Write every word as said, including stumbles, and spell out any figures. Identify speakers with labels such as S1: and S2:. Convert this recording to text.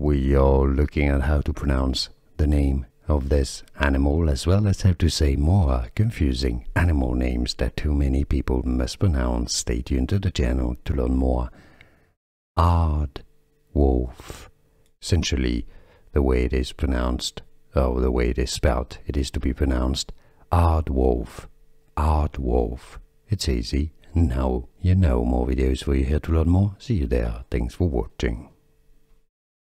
S1: we are looking at how to pronounce the name of this animal, as well as how to say more confusing animal names that too many people mispronounce. Stay tuned to the channel to learn more. Aardwolf. Essentially, the way it is pronounced, or the way it is spelled, it is to be pronounced Aardwolf. Aardwolf. It's easy. Now you know. More videos for you here to learn more. See you there. Thanks for watching.